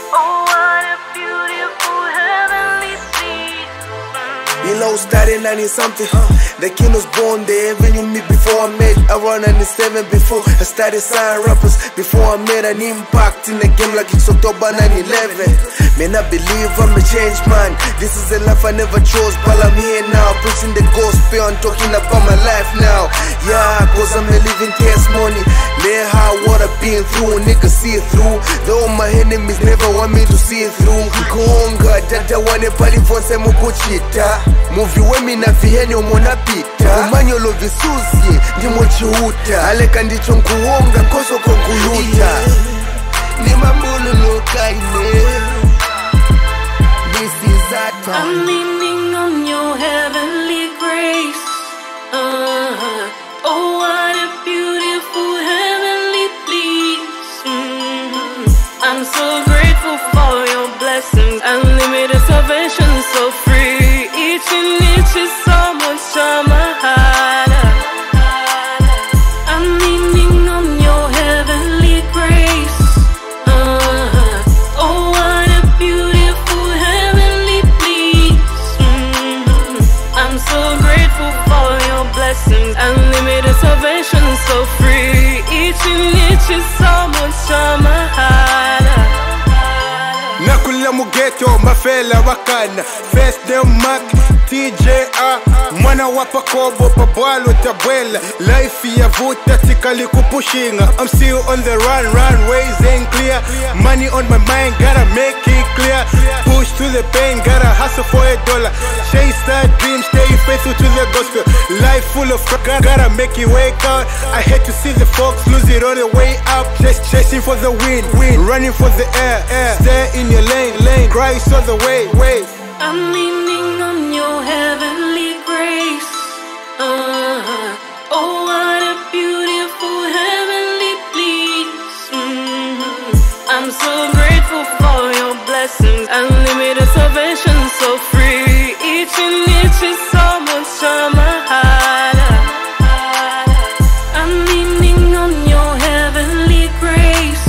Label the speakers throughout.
Speaker 1: Oh, what a beautiful heavenly scene.
Speaker 2: You know, starting 90-something, the king was born, they even knew me before I met. Around 97 before I started signing rappers. Before I made an impact in the game like it's October 9/11. Man, I believe I'm a changed man. This is a life I never chose, but I'm here now, preaching the gospel and talking about my life now. Yeah, cause I'm a living testimony. Lay high what I've been through, niggas see it through. Though my enemies never want me to see it through. Konga, dada wane pali fonse mukuchita. Movie wemi na fiheni umona pita. Umanyolo visuzi, ndimo chihuta. Aleka ndicho nkuonga, koso konkuluta. Ni mambulu nukaine. This is our time.
Speaker 1: I'm leaning on your heavenly grace. Oh, what a beautiful heavenly peace. I'm so grateful for your blessings. Unlimited salvation, so free. Each and each is so much harder. I'm leaning on your heavenly grace. Oh, what a beautiful heavenly peace. I'm so grateful for your blessings. Unlimited salvation, so free. Each and each is so much harder.
Speaker 3: Nakula mugeto mafela wakana. First them Mac TJA mwana wapa kobo pabwalo tabwela. Life ya vuta tikali kupushinga. I'm still on the run, ways ain't clear. Money on my mind, gotta make it clear. Push to the pain, gotta hustle for $1. Chase that dream, stay faithful to the gospel. Life full of gotta make it wake out. I hate to see the folks lose it on the way up. Chasing for the win, running for the air. Stay in your lane, Christ on the way.
Speaker 1: I'm leaning on your heavenly grace. Oh, what a beautiful heavenly peace. I'm so grateful for your blessings. Unlimited salvation, so free. Each and each is so much harder. I'm leaning on your heavenly grace.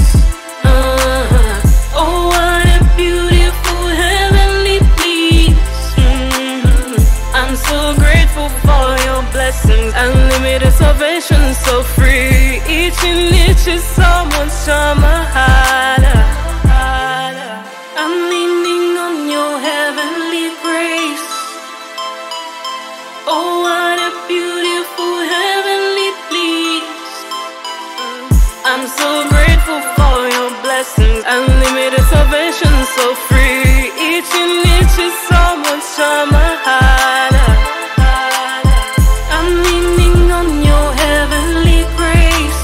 Speaker 1: Oh, what a beautiful heavenly peace. I'm so grateful for your blessings. Unlimited salvation, so free. Each and each is so much harder. I'm leaning on your heavenly grace. Oh, what a beautiful heavenly peace. I'm so grateful for your blessings. Unlimited salvation, so free. Each and each is so much harder. I'm leaning on your heavenly grace.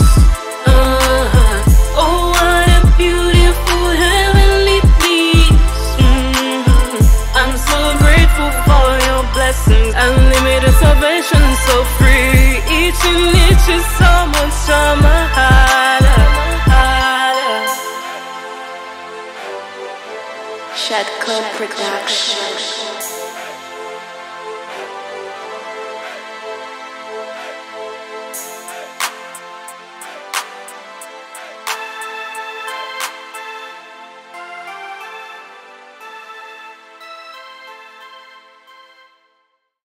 Speaker 1: Oh, what a beautiful heavenly peace. I'm so grateful for your blessings. Unlimited salvation, so free. Each and each is so much harder.
Speaker 4: Shadco Production.